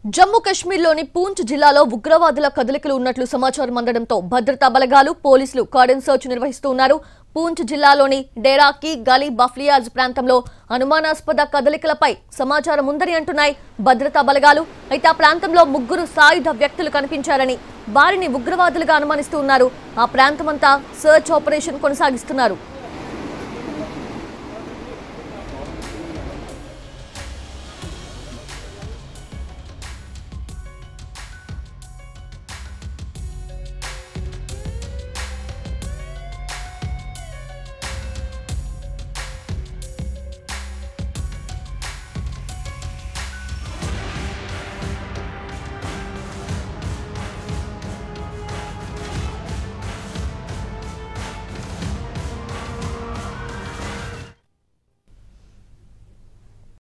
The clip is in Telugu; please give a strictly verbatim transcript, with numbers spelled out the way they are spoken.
జమ్మూ కశ్మీర్లోని పూంచ్ జిల్లాలో ఉగ్రవాదుల కదలికలు ఉన్నట్లు సమాచారం అందడంతో భద్రతా బలగాలు పోలీసులు కార్డన్ సర్చ్ నిర్వహిస్తున్నారు. పూంచ్ జిల్లాలోని డేరాకి గలీ బఫ్లియాజ్ ప్రాంతంలో అనుమానాస్పద కదలికలపై సమాచారం ఉందని అంటున్నాయి భద్రతా బలగాలు. అయితే ఆ ప్రాంతంలో ముగ్గురు సాయుధ వ్యక్తులు కనిపించారని, వారిని ఉగ్రవాదులుగా అనుమానిస్తున్నారు. ఆ ప్రాంతమంతా సర్చ్ ఆపరేషన్ కొనసాగిస్తున్నారు.